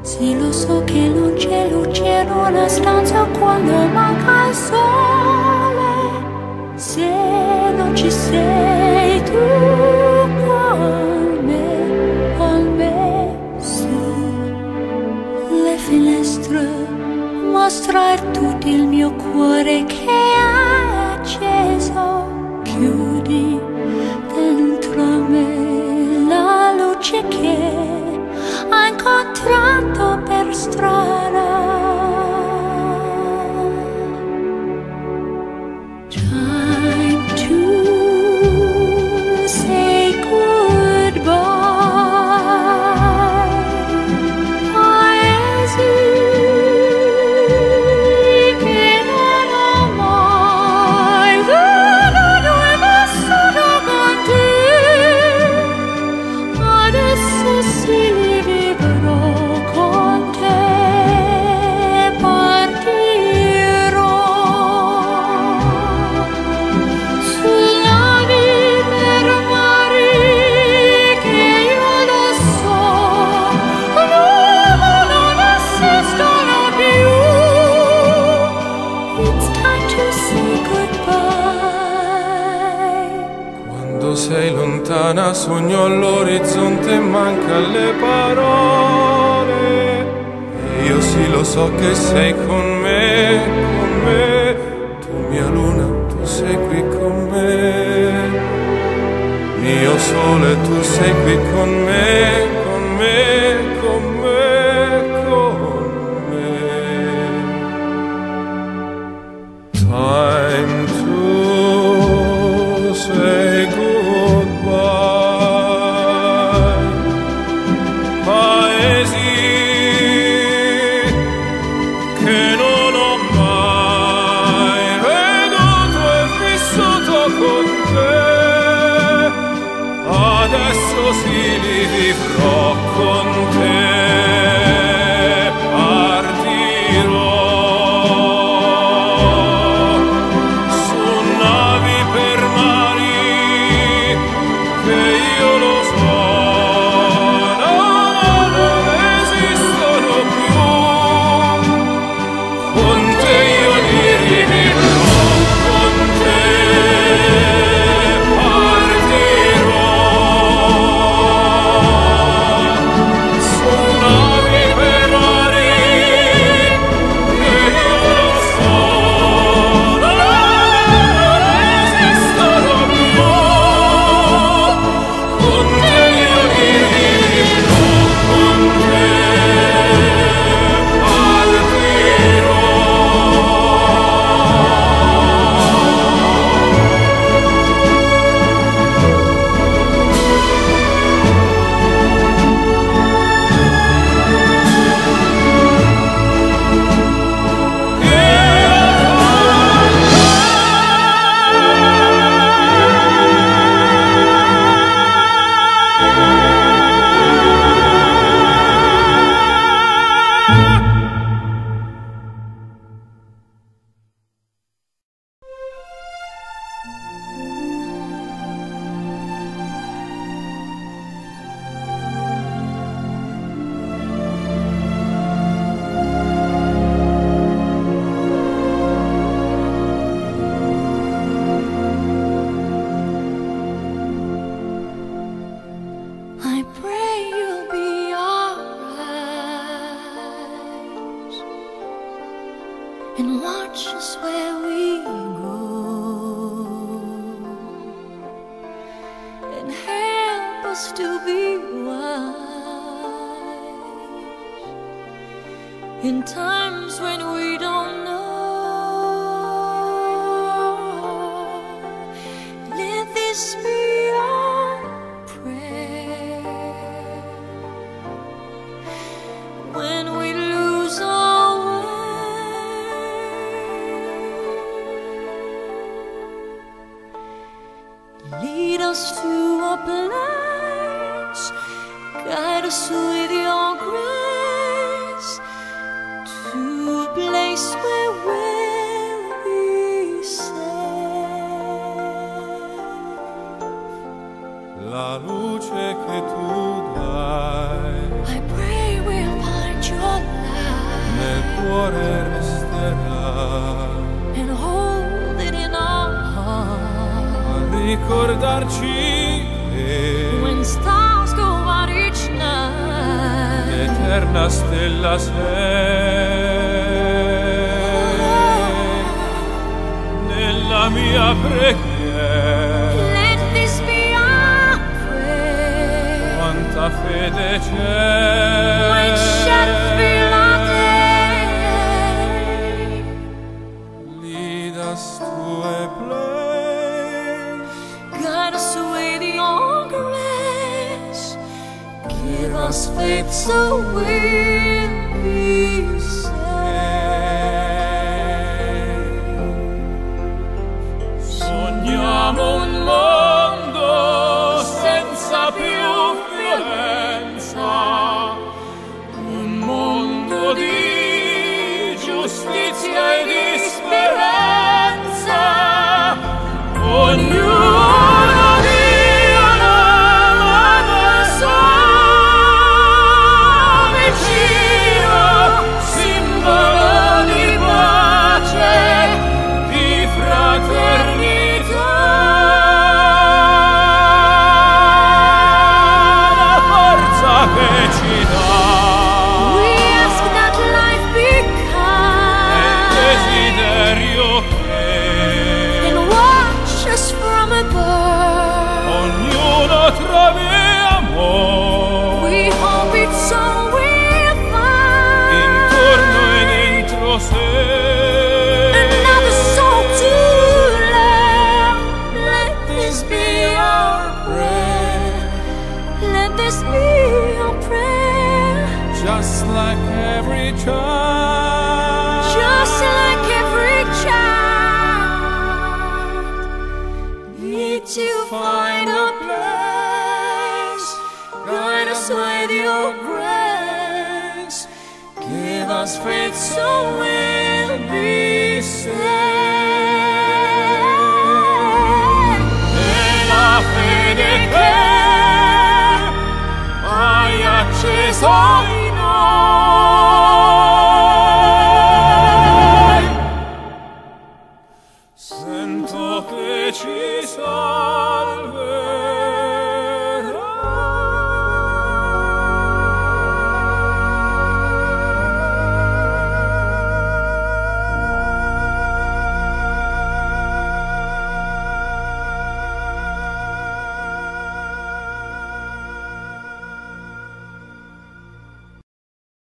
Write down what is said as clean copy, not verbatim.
Sì, lo so che non c'è luce in una stanza quando manca il sole. Se non ci sei tu con me, su le finestre mostrar tutto il mio cuore che è acceso. Chiudi dentro me la luce che ha incontrato per strada. Time to say goodbye. Paesi che non ho mai veduto e vissuto con te. Adesso sì li vivrò con te, partirò su navi per mari che io lo so, non esistono più. It's time to say goodbye. Quando sei lontana sogno all'orizzonte e manca le parole. E io sì lo so che sei con me, tu mia luna, tu sei qui con me. Mio sole, tu sei qui con me, con me, con me, con me. Time to say goodbye. Paesi che non ho mai veduto e vissuto con te. Adesso sì li vivrò con te. Partirò su navi per mari che io lo so, non esistono più. Con te io li rivivrò, con te partirò su navi per mari che io lo so, non esistono più. Con te io li rivivrò, con te partirò. I pray you'll be alright and watch us where we go and help us to be wise in times when we don't know. Let this be our prayer when we lose our way. Lead us to a place, guide us with your grace, to a place where we'll be safe. cuore resterà and hold it in our heart. a ricordarci che When stars go out each night, l'eterna stella sei nella mia preghiera. let this be our prayer. Quanta fede c'è When shadows fill our day, lead us to a place, guide us with your grace. Give us faith so we'll be saved. sogniamo un mondo senza più violenza, un mondo di giustizia e di speranza. Ognuno dia una persona vicino, simbolo di pace, di fraternità. La forza che ci dà We ask that life be è il kind desiderio che and watch us from above. ognuno trovi amore We hope it's all we'll find. intorno e dentro sé. Another soul to love. Let this be our prayer. Let this be our prayer. Just like every child, Just like every child, need to find a place. Guide us with your grace. Give us faith so we'll be saved. e la fede che hai acceso in noi, sento che ci salverà.